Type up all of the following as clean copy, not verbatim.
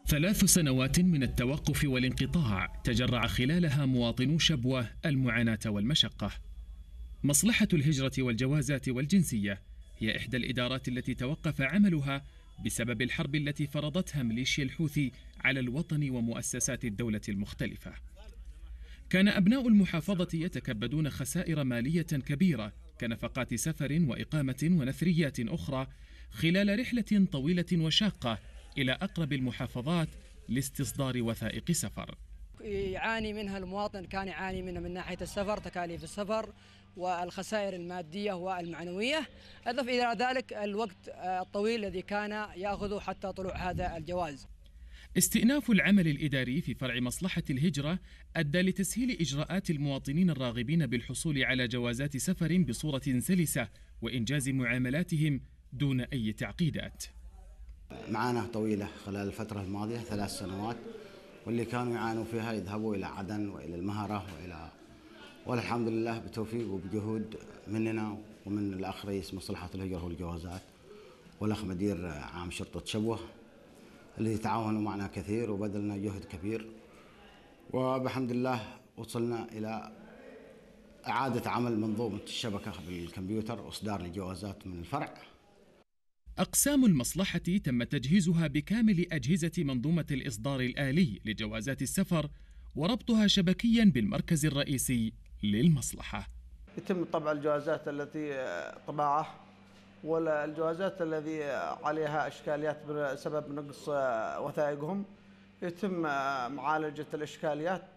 3 سنوات من التوقف والانقطاع تجرع خلالها مواطنو شبوة المعاناة والمشقة. مصلحة الهجرة والجوازات والجنسية هي إحدى الإدارات التي توقف عملها بسبب الحرب التي فرضتها ميليشيا الحوثي على الوطن ومؤسسات الدولة المختلفة. كان أبناء المحافظة يتكبدون خسائر مالية كبيرة كنفقات سفر وإقامة ونثريات أخرى خلال رحلة طويلة وشاقة إلى أقرب المحافظات لاستصدار وثائق سفر. يعاني منها المواطن، كان يعاني منها من ناحية السفر، تكاليف السفر والخسائر المادية والمعنوية، أضف إلى ذلك الوقت الطويل الذي كان يأخذه حتى طلوع هذا الجواز. استئناف العمل الإداري في فرع مصلحة الهجرة أدى لتسهيل إجراءات المواطنين الراغبين بالحصول على جوازات سفر بصورة سلسة وإنجاز معاملاتهم دون أي تعقيدات. معاناة طويلة خلال الفترة الماضية 3 سنوات، واللي كانوا يعانوا فيها يذهبوا إلى عدن وإلى المهرة والحمد لله بتوفيق وبجهود مننا ومن الأخ رئيس مصلحة الهجرة والجوازات والأخ مدير عام شرطة شبوة اللي تعاونوا معنا كثير وبذلنا جهد كبير، وبحمد الله وصلنا إلى إعادة عمل منظومة الشبكة بالكمبيوتر وإصدار الجوازات من الفرع. أقسام المصلحة تم تجهيزها بكامل أجهزة منظومة الإصدار الآلي لجوازات السفر وربطها شبكيا بالمركز الرئيسي للمصلحة. يتم طبع الجوازات التي طباعة والجوازات الذي عليها إشكاليات بسبب نقص وثائقهم يتم معالجة الإشكاليات،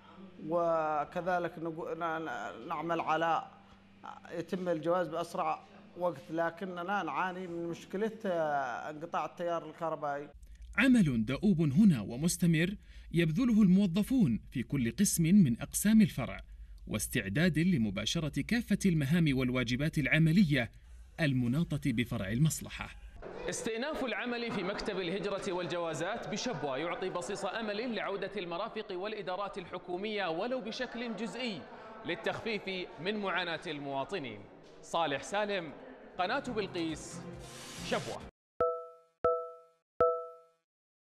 وكذلك نعمل على يتم الجواز بأسرع وقت، لكننا نعاني من مشكلة انقطاع التيار الكهربائي. عمل دؤوب هنا ومستمر يبذله الموظفون في كل قسم من أقسام الفرع، واستعداد لمباشرة كافة المهام والواجبات العملية المناطة بفرع المصلحة. استئناف العمل في مكتب الهجرة والجوازات بشبوة يعطي بصيص أمل لعودة المرافق والإدارات الحكومية ولو بشكل جزئي للتخفيف من معاناة المواطنين. صالح سالم، قناة بلقيس، شبوة.